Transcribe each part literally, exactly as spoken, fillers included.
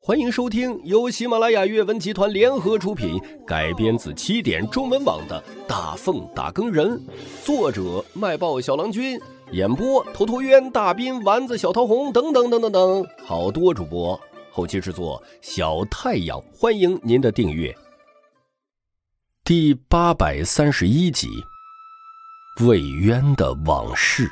欢迎收听由喜马拉雅阅文集团联合出品，改编自起点中文网的《大奉打更人》，作者卖报小郎君，演播头头渊、大斌、丸子、小桃红等等等等等，好多主播。后期制作小太阳，欢迎您的订阅。第八百三十一集，魏渊的往事。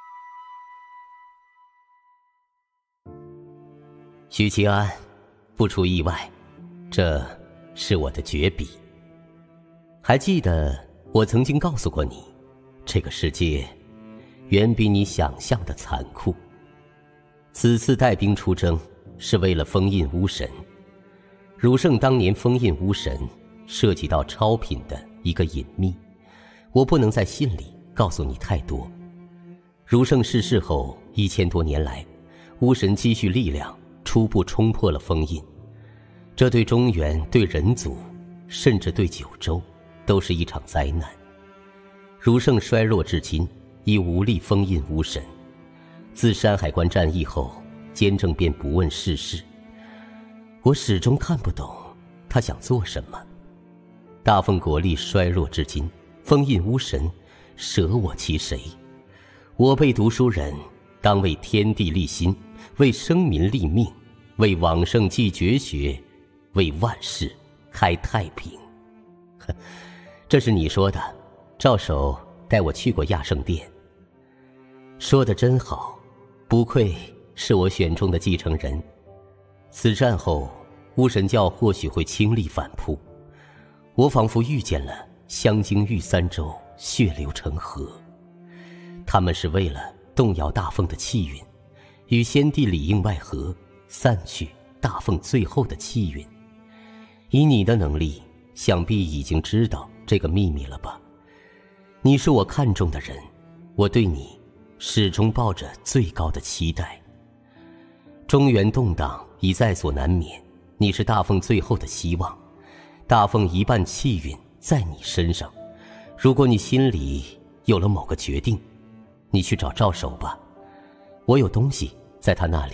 许七安，不出意外，这是我的绝笔。还记得我曾经告诉过你，这个世界远比你想象的残酷。此次带兵出征是为了封印巫神。汝胜当年封印巫神涉及到超品的一个隐秘，我不能在信里告诉你太多。汝胜逝世后一千多年来，巫神积蓄力量，初步冲破了封印，这对中原、对人族，甚至对九州，都是一场灾难。汝胜衰弱至今，已无力封印巫神。自山海关战役后，监正便不问世事。我始终看不懂他想做什么。大奉国力衰弱至今，封印巫神，舍我其谁？我辈读书人，当为天地立心，为生民立命，为往圣继绝学，为万世开太平。这是你说的，赵守带我去过亚圣殿。说得真好，不愧是我选中的继承人。此战后，巫神教或许会倾力反扑，我仿佛遇见了香京玉三州血流成河。他们是为了动摇大奉的气运，与先帝里应外合，散去大奉最后的气运。以你的能力，想必已经知道这个秘密了吧？你是我看中的人，我对你始终抱着最高的期待。中原动荡已在所难免，你是大奉最后的希望，大奉一半气运在你身上。如果你心里有了某个决定，你去找赵守吧，我有东西在他那里。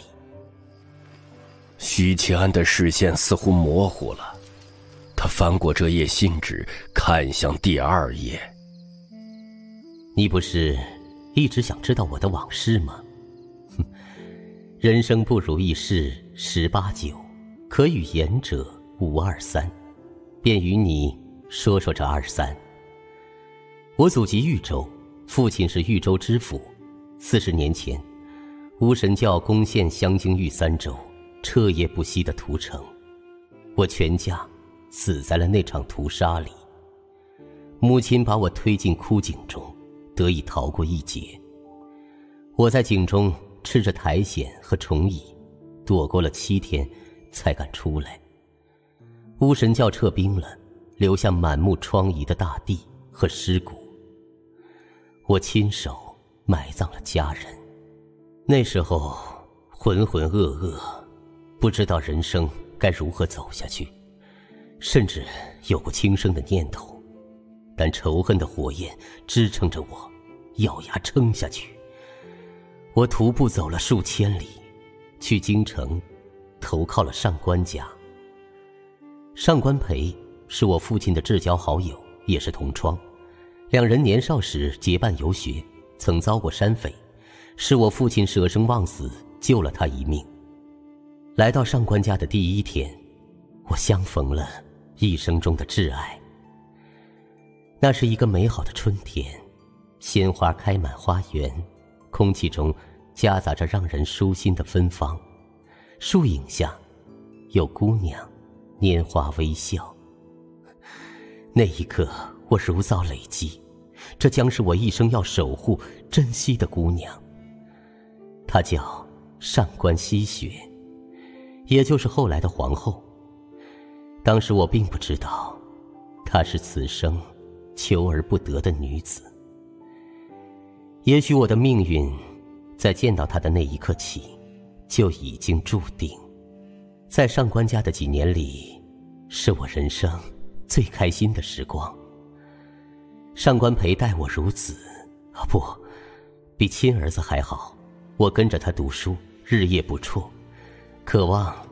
许七安的视线似乎模糊了，他翻过这页信纸，看向第二页。 你不是一直想知道我的往事吗？哼，人生不如意事十八九，可与言者无二三，便与你说说这二三。我祖籍豫州，父亲是豫州知府。四十年前，巫神教攻陷香京玉三州，彻夜不息的屠城，我全家死在了那场屠杀里。母亲把我推进枯井中，得以逃过一劫。我在井中吃着苔藓和虫蚁，躲过了七天，才敢出来。巫神教撤兵了，留下满目疮痍的大地和尸骨。我亲手埋葬了家人。那时候浑浑噩噩，不知道人生该如何走下去，甚至有过轻生的念头，但仇恨的火焰支撑着我，咬牙撑下去。我徒步走了数千里，去京城投靠了上官家。上官培是我父亲的至交好友，也是同窗，两人年少时结伴游学，曾遭过山匪，是我父亲舍生忘死救了他一命。来到上官家的第一天，我相逢了一生中的挚爱。那是一个美好的春天，鲜花开满花园，空气中夹杂着让人舒心的芬芳，树影下有姑娘拈花微笑。那一刻我如遭雷击，这将是我一生要守护珍惜的姑娘。她叫上官希雪，也就是后来的皇后。当时我并不知道，她是此生求而不得的女子。也许我的命运在见到她的那一刻起就已经注定。在上官家的几年里，是我人生最开心的时光。上官培待我如子，啊不，比亲儿子还好。我跟着他读书，日夜不辍，渴望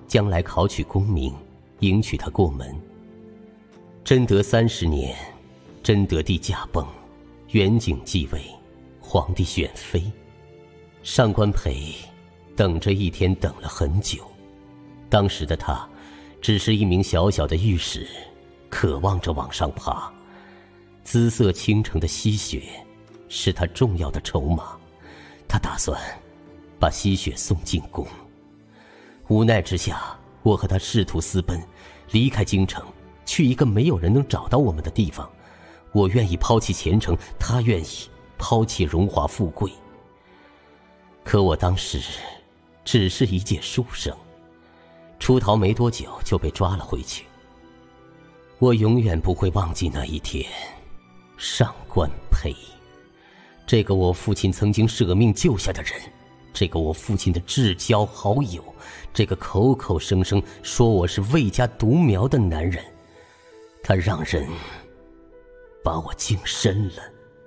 将来考取功名，迎娶她过门。贞德三十年，贞德帝驾崩，元景继位，皇帝选妃。上官培等这一天等了很久，当时的他只是一名小小的御史，渴望着往上爬。姿色倾城的吸血是他重要的筹码，他打算把吸血送进宫。无奈之下，我和他试图私奔，离开京城，去一个没有人能找到我们的地方。我愿意抛弃前程，他愿意抛弃荣华富贵。可我当时只是一介书生，出逃没多久就被抓了回去。我永远不会忘记那一天，上官培，这个我父亲曾经舍命救下的人，这个我父亲的至交好友，这个口口声声说我是魏家独苗的男人，他让人把我净身了。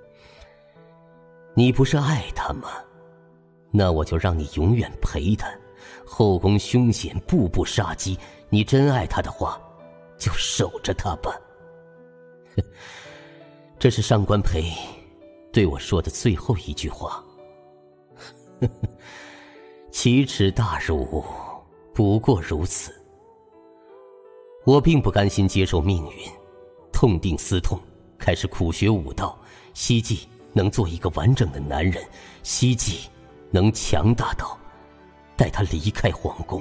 你不是爱他吗？那我就让你永远陪他。后宫凶险，步步杀机，你真爱他的话，就守着他吧。这是上官培对我说的最后一句话。奇耻大辱，不过如此。我并不甘心接受命运，痛定思痛，开始苦学武道，希冀能做一个完整的男人，希冀能强大到带他离开皇宫。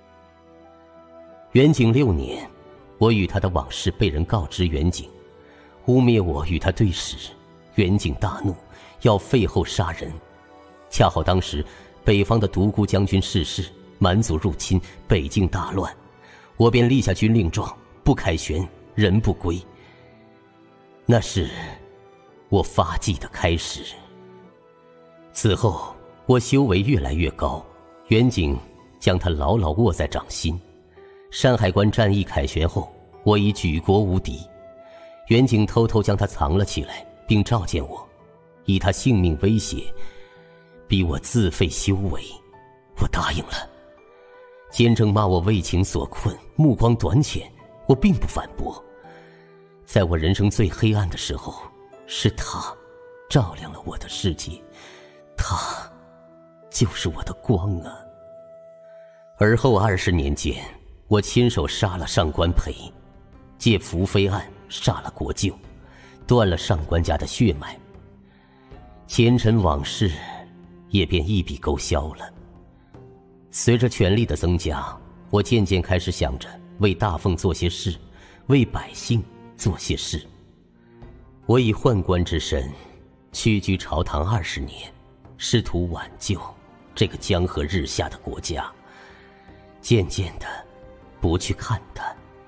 元景六年，我与他的往事被人告知元景，污蔑我与他对视。元景大怒，要废后杀人。恰好当时北方的独孤将军逝世，蛮族入侵，北境大乱，我便立下军令状，不凯旋，人不归。那是我发迹的开始。此后我修为越来越高，元景将他牢牢握在掌心。山海关战役凯旋后，我已举国无敌。元景偷偷将他藏了起来，并召见我，以他性命威胁，逼我自废修为。我答应了。监正骂我为情所困，目光短浅，我并不反驳。在我人生最黑暗的时候，是他照亮了我的世界，他就是我的光啊。而后二十年间，我亲手杀了上官培，借福妃案杀了国舅，断了上官家的血脉，前尘往事也便一笔勾销了。随着权力的增加，我渐渐开始想着为大奉做些事，为百姓做些事。我以宦官之身屈居朝堂二十年，试图挽救这个江河日下的国家。渐渐的不去看他，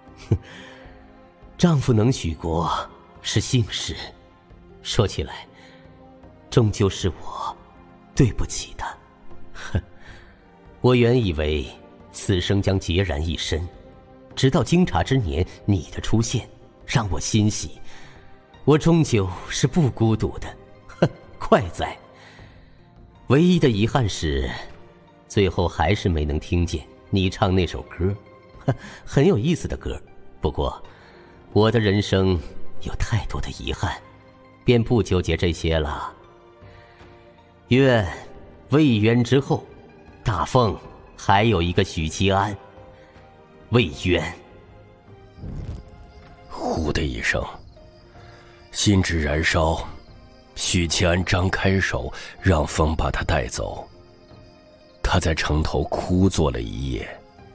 丈夫能许国是幸事，说起来终究是我对不起他。我原以为此生将孑然一身，直到经察之年你的出现让我欣喜，我终究是不孤独的。哼，快哉！唯一的遗憾是最后还是没能听见你唱那首歌，很有意思的歌。不过我的人生有太多的遗憾，便不纠结这些了。愿魏渊之后，大奉还有一个许七安。魏渊。 呼的一声，心智燃烧，许七安张开手，让风把他带走。他在城头枯坐了一夜。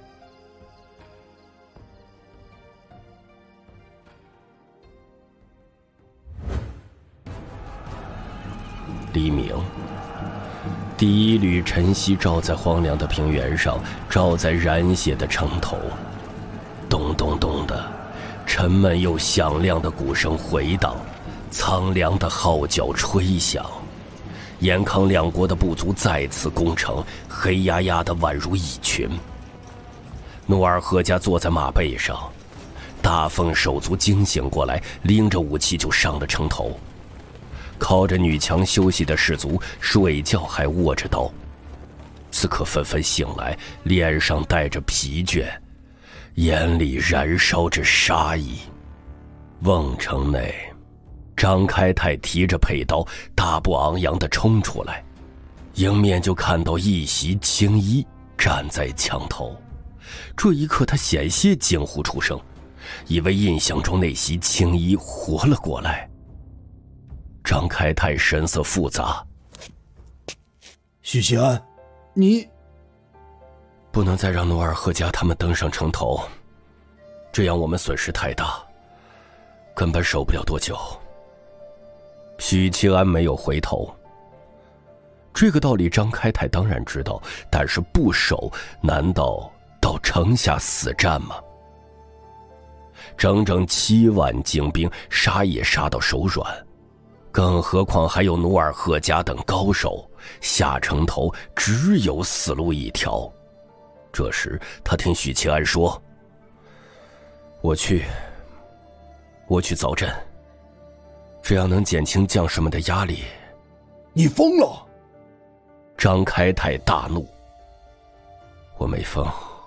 黎明，第一缕晨曦照在荒凉的平原上，照在染血的城头。咚咚咚的沉闷又响亮的鼓声回荡，苍凉的号角吹响。延康两国的部族再次攻城，黑压压的宛如一群。努尔赫家坐在马背上，大凤手足惊醒过来，拎着武器就上了城头。靠着女墙休息的士卒睡觉还握着刀。 此刻纷纷醒来，脸上带着疲倦，眼里燃烧着杀意。瓮城内，张开泰提着佩刀，大步昂扬地冲出来，迎面就看到一袭青衣站在墙头。这一刻，他险些惊呼出声，以为印象中那袭青衣活了过来。张开泰神色复杂：“ 许七安，你不能再让努尔赫家他们登上城头，这样我们损失太大，根本守不了多久。”许七安没有回头。这个道理张开泰当然知道，但是不守，难道到城下死战吗？整整七万精兵，杀也杀到手软，更何况还有努尔赫家等高手，下城头只有死路一条。这时他听许七安说：“我去，我去凿阵，这样能减轻将士们的压力。” 你疯了！ 张开泰大怒：“我没疯，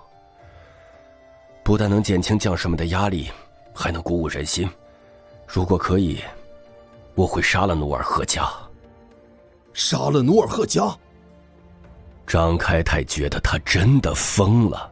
不但能减轻将士们的压力，还能鼓舞人心。如果可以，我会杀了努尔赫家。” 杀了努尔赫家？ 张开泰觉得他真的疯了。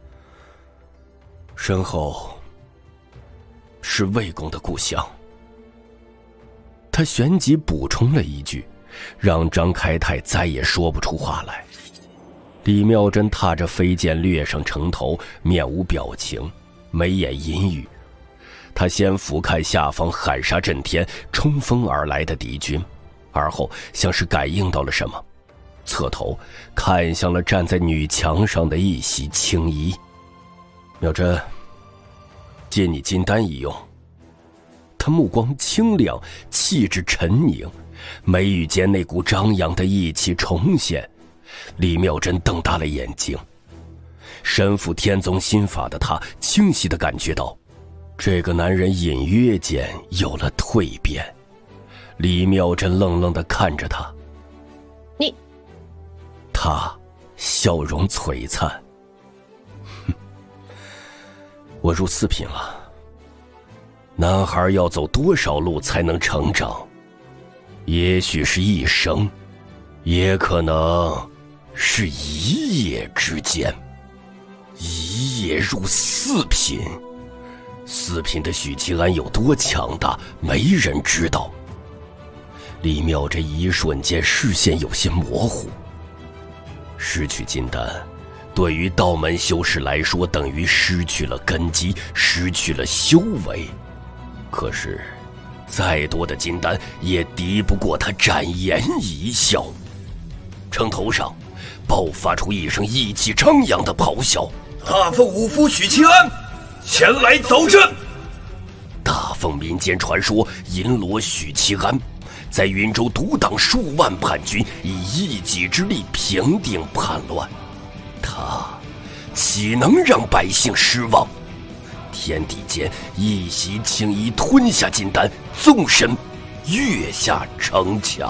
身后是魏公的故乡。他旋即补充了一句，让张开泰再也说不出话来。李妙珍踏着飞剑掠上城头，面无表情，眉眼阴郁。他先俯瞰下方喊杀震天、冲锋而来的敌军，而后像是感应到了什么，侧头看向了站在女墙上的一袭青衣。妙珍，借你金丹一用。他目光清亮，气质沉凝，眉宇间那股张扬的义气重现。李妙珍瞪大了眼睛，身负天宗心法的他清晰地感觉到，这个男人隐约间有了蜕变。李妙珍愣愣地看着他。 你…… 他笑容璀璨。哼，我入四品了。男孩要走多少路才能成长？也许是一生，也可能是一夜之间。一夜入四品，四品的许七安有多强大，没人知道。李妙这一瞬间视线有些模糊。失去金丹，对于道门修士来说，等于失去了根基，失去了修为。可是，再多的金丹也敌不过他展颜一笑。城头上爆发出一声义气张扬的咆哮：“大凤五夫许七安，前来凿阵！”大凤民间传说，银罗许七安在云州独挡数万叛军，以一己之力平定叛乱，他岂能让百姓失望？天地间一袭青衣吞下金丹，纵身跃下城墙。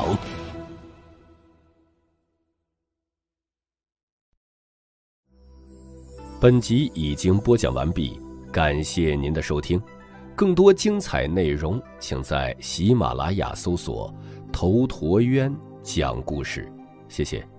本集已经播讲完毕，感谢您的收听。更多精彩内容，请在喜马拉雅搜索“头陀渊讲故事”。谢谢。